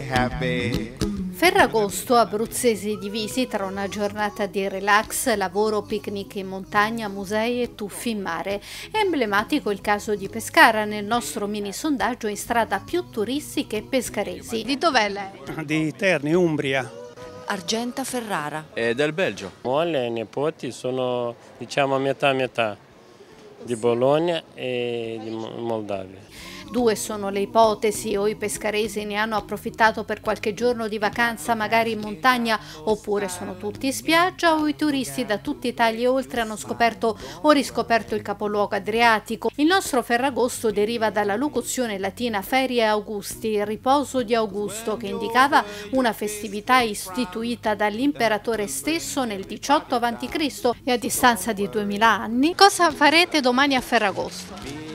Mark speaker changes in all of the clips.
Speaker 1: happy.
Speaker 2: Ferragosto, abruzzesi divisi tra una giornata di relax, lavoro, picnic in montagna, musei e tuffi in mare. È emblematico il caso di Pescara, nel nostro mini sondaggio in strada più turisti che pescaresi. Di dov'è lei?
Speaker 3: Di Terni, Umbria.
Speaker 4: Argenta Ferrara.
Speaker 5: È del Belgio.
Speaker 6: Moglie e nipoti sono a metà di Bologna e di Moldavia.
Speaker 2: Due sono le ipotesi: o i pescaresi ne hanno approfittato per qualche giorno di vacanza magari in montagna, oppure sono tutti in spiaggia, o i turisti da tutta Italia e oltre hanno scoperto o riscoperto il capoluogo adriatico. Il nostro Ferragosto deriva dalla locuzione latina Ferie Augusti, riposo di Augusto, che indicava una festività istituita dall'imperatore stesso nel 18 a.C. e a distanza di 2000 anni. Cosa farete domani a Ferragosto?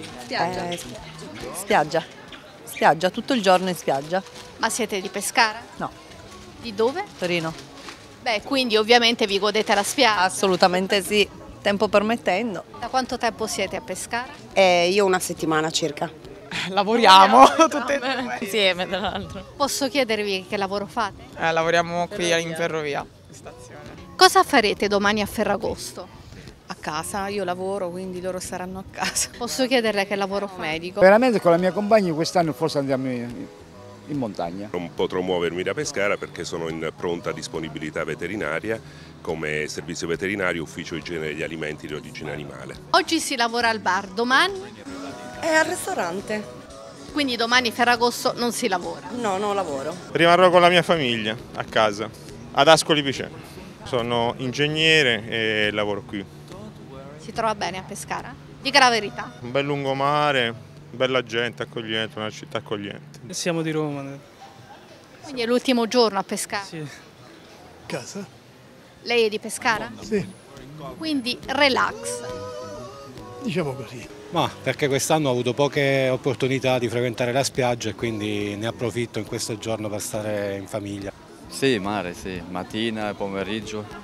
Speaker 4: Spiaggia, tutto il giorno in spiaggia.
Speaker 2: Ma siete di Pescara?
Speaker 4: No.
Speaker 2: Di dove?
Speaker 4: Torino.
Speaker 2: Beh, quindi ovviamente vi godete la spiaggia.
Speaker 4: Assolutamente sì, tempo permettendo.
Speaker 2: Da quanto tempo siete a Pescara?
Speaker 7: Io una settimana circa.
Speaker 8: Lavoriamo tutte e due insieme, tra l'altro.
Speaker 2: Posso chiedervi che lavoro fate?
Speaker 8: Lavoriamo qui in ferrovia. Stazione.
Speaker 2: Cosa farete domani a Ferragosto?
Speaker 9: A casa, io lavoro, quindi loro saranno a casa.
Speaker 2: Posso chiederle che lavoro fa?
Speaker 9: Medico.
Speaker 10: Veramente con la mia compagna quest'anno forse andiamo in montagna.
Speaker 11: Non potrò muovermi da Pescara perché sono in pronta disponibilità veterinaria come servizio veterinario, ufficio igiene degli alimenti di origine animale.
Speaker 2: Oggi si lavora al bar, domani?
Speaker 7: È al ristorante.
Speaker 2: Quindi domani Ferragosto non si lavora?
Speaker 7: No, non lavoro.
Speaker 12: Rimarrò con la mia famiglia a casa, ad Ascoli Piceno. Sono ingegnere e lavoro qui.
Speaker 2: Si trova bene a Pescara? Dica la verità.
Speaker 12: Un bel lungomare, bella gente accogliente, una città accogliente.
Speaker 3: Siamo di Roma.
Speaker 2: Quindi è l'ultimo giorno a Pescara?
Speaker 3: Sì.
Speaker 10: Casa?
Speaker 2: Lei è di Pescara?
Speaker 10: Sì.
Speaker 2: Quindi relax.
Speaker 10: Diciamo così.
Speaker 13: Ma perché quest'anno ho avuto poche opportunità di frequentare la spiaggia e quindi ne approfitto in questo giorno per stare in famiglia.
Speaker 5: Sì, mare, sì, mattina e pomeriggio.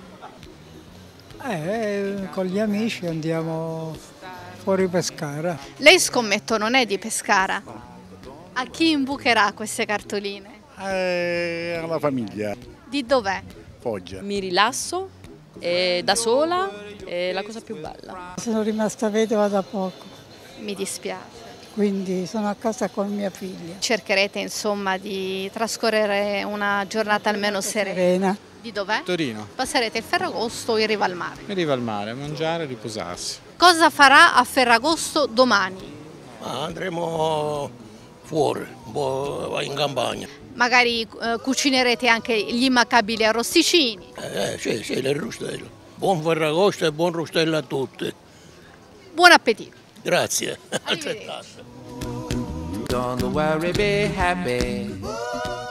Speaker 14: Con gli amici andiamo fuori Pescara.
Speaker 2: Lei, scommetto, non è di Pescara? A chi imbucherà queste cartoline?
Speaker 10: Alla famiglia.
Speaker 2: Di dov'è?
Speaker 10: Foggia.
Speaker 9: Mi rilasso, da sola, è la cosa più bella.
Speaker 14: Sono rimasta vedova da poco,
Speaker 2: Mi dispiace.
Speaker 14: quindi sono a casa con mia figlia.
Speaker 2: Cercherete insomma di trascorrere una giornata almeno serena. Di dov'è?
Speaker 15: Torino.
Speaker 2: Passerete il Ferragosto in riva al mare.
Speaker 15: In riva al mare, mangiare e riposarsi.
Speaker 2: Cosa farà a Ferragosto domani?
Speaker 16: Andremo fuori, in campagna.
Speaker 2: Magari cucinerete anche gli immancabili arrosticini.
Speaker 16: Sì, le rustelle. Buon Ferragosto e buon rustello a tutti.
Speaker 2: Buon appetito.
Speaker 16: Grazie.
Speaker 2: Arrivederci.
Speaker 1: Don't worry, be happy.